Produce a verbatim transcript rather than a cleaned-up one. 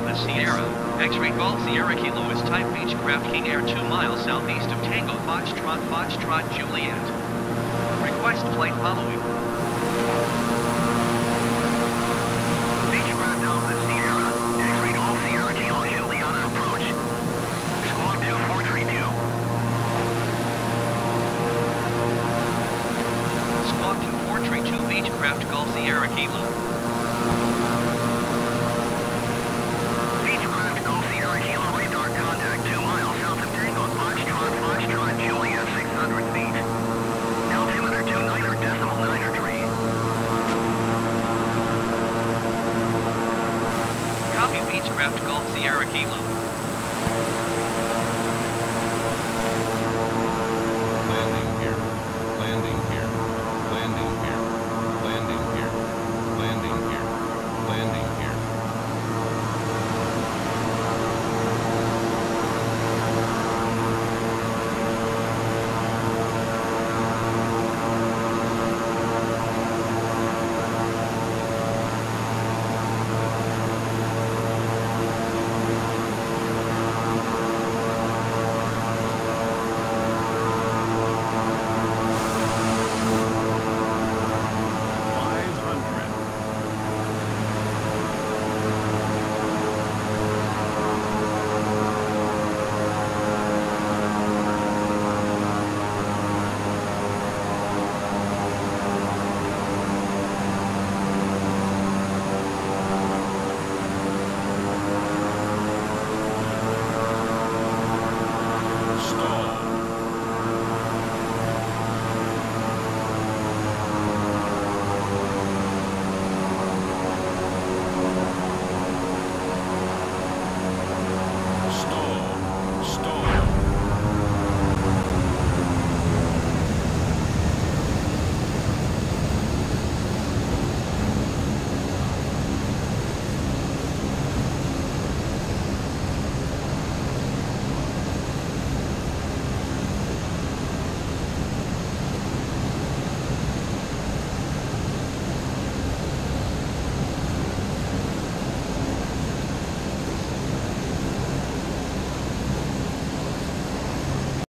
the Sierra. X-ray Golf Sierra Kilo is type Beechcraft King Air two miles southeast of Tango Foxtrot Foxtrot Juliet. Request flight following. Beechcraft Alpha Sierra. X-ray Golf Sierra Kilo Juliana approach. Squawk two four three two. Squawk two four three two Beechcraft Golf Sierra Kilo. Beechcraft Golf Sierra Kilo.